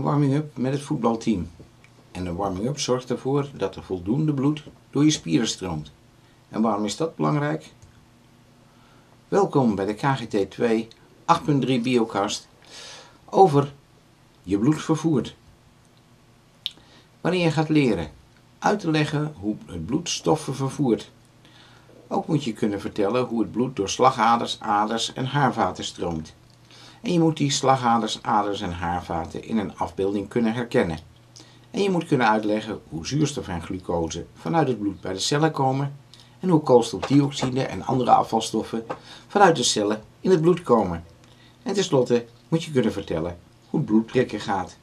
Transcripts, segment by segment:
warming-up met het voetbalteam. En een warming-up zorgt ervoor dat er voldoende bloed door je spieren stroomt. En waarom is dat belangrijk? Welkom bij de KGT 2 8.3 Biocast over je bloed vervoert. Wanneer je gaat leren uit te leggen hoe het bloed stoffen vervoert. Ook moet je kunnen vertellen hoe het bloed door slagaders, aders en haarvaten stroomt. En je moet die slagaders, aders en haarvaten in een afbeelding kunnen herkennen. En je moet kunnen uitleggen hoe zuurstof en glucose vanuit het bloed bij de cellen komen en hoe koolstofdioxide en andere afvalstoffen vanuit de cellen in het bloed komen. En tenslotte moet je kunnen vertellen hoe het bloed prikken gaat.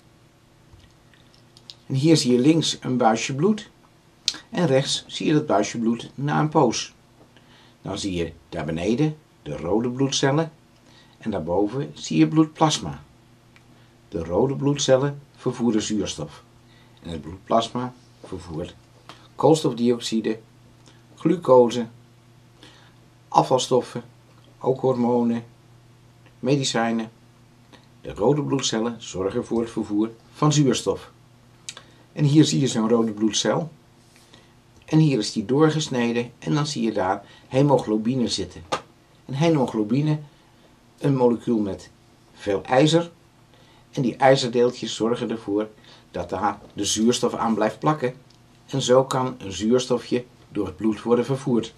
En hier zie je links een buisje bloed en rechts zie je dat buisje bloed na een poos. Dan zie je daar beneden de rode bloedcellen en daarboven zie je bloedplasma. De rode bloedcellen vervoeren zuurstof en het bloedplasma vervoert koolstofdioxide, glucose, afvalstoffen, ook hormonen, medicijnen. De rode bloedcellen zorgen voor het vervoer van zuurstof. En hier zie je zo'n rode bloedcel. En hier is die doorgesneden en dan zie je daar hemoglobine zitten. En hemoglobine, een molecuul met veel ijzer. En die ijzerdeeltjes zorgen ervoor dat daar de zuurstof aan blijft plakken. En zo kan een zuurstofje door het bloed worden vervoerd.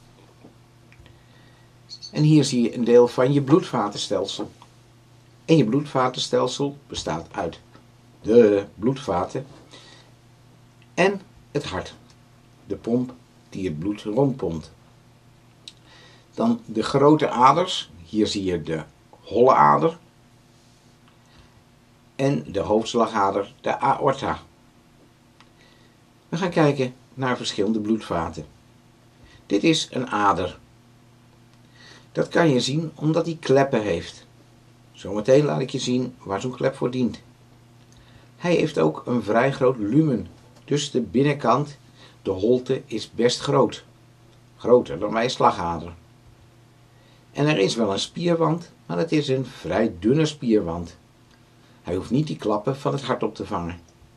En hier zie je een deel van je bloedvatenstelsel. En je bloedvatenstelsel bestaat uit de bloedvaten en het hart. De pomp die het bloed rondpompt. Dan de grote aders. Hier zie je de holle ader. En de hoofdslagader, de aorta. We gaan kijken naar verschillende bloedvaten. Dit is een ader. Dat kan je zien omdat hij kleppen heeft. Zometeen laat ik je zien waar zo'n klep voor dient. Hij heeft ook een vrij groot lumen. Dus de binnenkant, de holte, is best groot. Groter dan bij een slagader. En er is wel een spierwand, maar het is een vrij dunne spierwand. Hij hoeft niet die klappen van het hart op te vangen.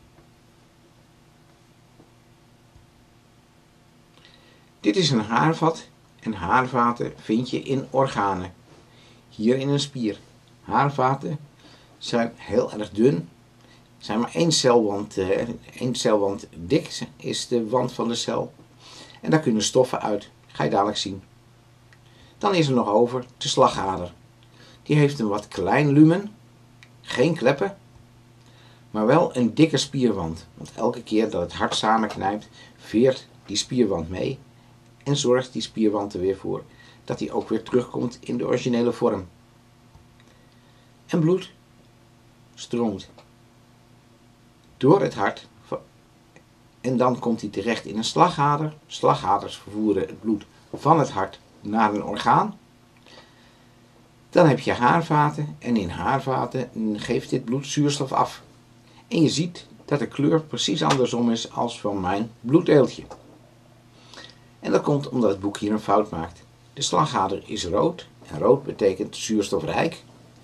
Dit is een haarvat en haarvaten vind je in organen. Hier in een spier. Haarvaten zijn heel erg dun. Zijn maar één celwand dik is de wand van de cel. En daar kunnen stoffen uit. Ga je dadelijk zien. Dan is er nog over de slagader. Die heeft een wat klein lumen. Geen kleppen. Maar wel een dikke spierwand. Want elke keer dat het hart samenknijpt, veert die spierwand mee. En zorgt die spierwand er weer voor dat hij ook weer terugkomt in de originele vorm. En bloed stroomt door het hart en dan komt hij terecht in een slagader. Slagaders vervoeren het bloed van het hart naar een orgaan. Dan heb je haarvaten en in haarvaten geeft dit bloed zuurstof af. En je ziet dat de kleur precies andersom is als van mijn bloeddeeltje. En dat komt omdat het boek hier een fout maakt. De slagader is rood en rood betekent zuurstofrijk.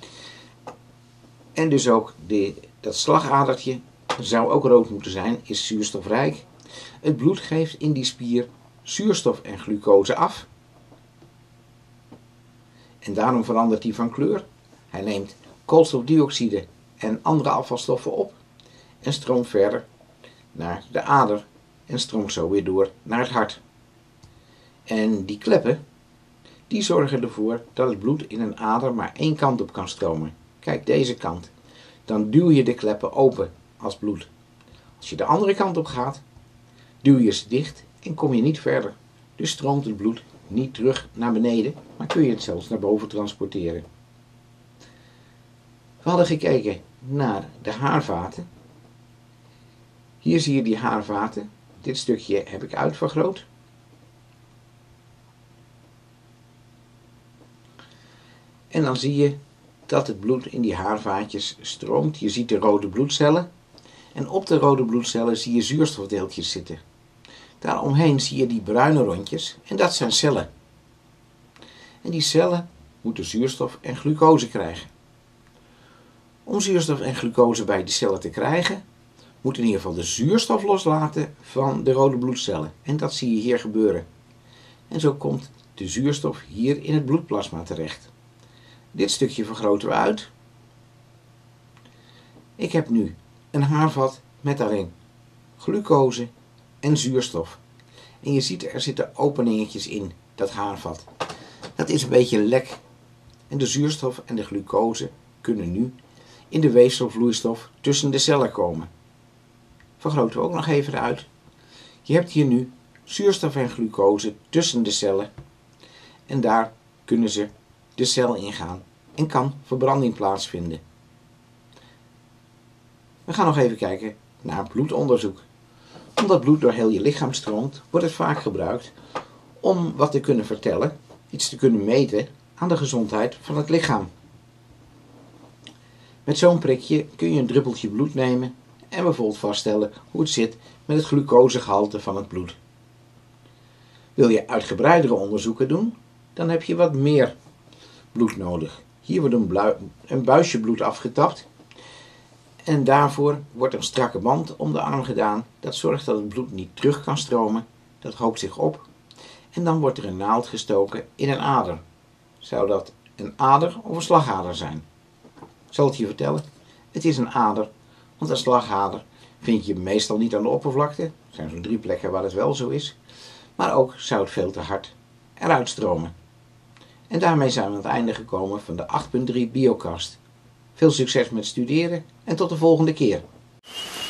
En dus ook dat slagadertje zou ook rood moeten zijn, is zuurstofrijk. Het bloed geeft in die spier zuurstof en glucose af. En daarom verandert hij van kleur. Hij neemt koolstofdioxide en andere afvalstoffen op en stroomt verder naar de ader en stroomt zo weer door naar het hart. En die kleppen, die zorgen ervoor dat het bloed in een ader maar één kant op kan stromen. Kijk, deze kant. Dan duw je de kleppen open als bloed. Als je de andere kant op gaat, duw je ze dicht en kom je niet verder. Dus stroomt het bloed niet terug naar beneden, maar kun je het zelfs naar boven transporteren. We hadden gekeken naar de haarvaten. Hier zie je die haarvaten. Dit stukje heb ik uitvergroot. En dan zie je dat het bloed in die haarvaatjes stroomt. Je ziet de rode bloedcellen. En op de rode bloedcellen zie je zuurstofdeeltjes zitten. Daaromheen zie je die bruine rondjes. En dat zijn cellen. En die cellen moeten zuurstof en glucose krijgen. Om zuurstof en glucose bij de cellen te krijgen, moet in ieder geval de zuurstof loslaten van de rode bloedcellen. En dat zie je hier gebeuren. En zo komt de zuurstof hier in het bloedplasma terecht. Dit stukje vergroten we uit. Ik heb nu een haarvat met daarin glucose en zuurstof. En je ziet er zitten openingetjes in dat haarvat. Dat is een beetje lek. En de zuurstof en de glucose kunnen nu in de weefselvloeistof tussen de cellen komen. Vergroten we ook nog even uit. Je hebt hier nu zuurstof en glucose tussen de cellen. En daar kunnen ze de cel ingaan en kan verbranding plaatsvinden. We gaan nog even kijken naar bloedonderzoek. Omdat bloed door heel je lichaam stroomt, wordt het vaak gebruikt om wat te kunnen vertellen, iets te kunnen meten aan de gezondheid van het lichaam. Met zo'n prikje kun je een druppeltje bloed nemen en bijvoorbeeld vaststellen hoe het zit met het glucosegehalte van het bloed. Wil je uitgebreidere onderzoeken doen, dan heb je wat meer bloed nodig. Hier wordt een buisje bloed afgetapt en daarvoor wordt een strakke band om de arm gedaan. Dat zorgt dat het bloed niet terug kan stromen, dat hoopt zich op en dan wordt er een naald gestoken in een ader. Zou dat een ader of een slagader zijn? Ik zal het je vertellen. Het is een ader, want een slagader vind je meestal niet aan de oppervlakte. Er zijn zo'n 3 plekken waar het wel zo is. Maar ook zou het veel te hard eruit stromen. En daarmee zijn we aan het einde gekomen van de 8.3 Biocast. Veel succes met studeren en tot de volgende keer.